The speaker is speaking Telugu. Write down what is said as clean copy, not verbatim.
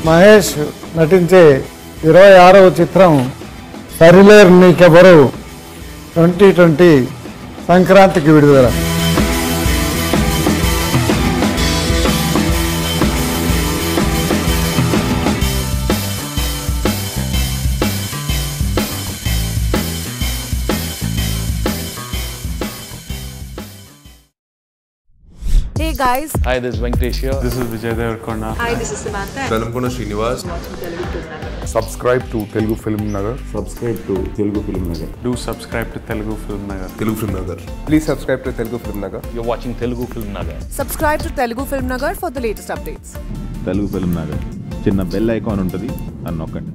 మహేష్ నటించే 26వ చిత్రం సరిలేరు నీకెవరు 2020 సంక్రాంతికి విడుదల. Hey guys. Hi, this is Venkatesh here. This is Vijay Devarkonda. Hi, this is Samantha. Velamkonda Srinivas. Subscribe to Telugu Film Nagar. Subscribe to Telugu Film Nagar. Do subscribe to Telugu Film Nagar. Telugu Film Nagar. Please subscribe to Telugu Film Nagar. You're watching Telugu Film Nagar. Subscribe to Telugu Film Nagar for the latest updates. Telugu Film Nagar. చిన్న బెల్ ఐకాన్ ఉంటుంది, అని నొక్కండి.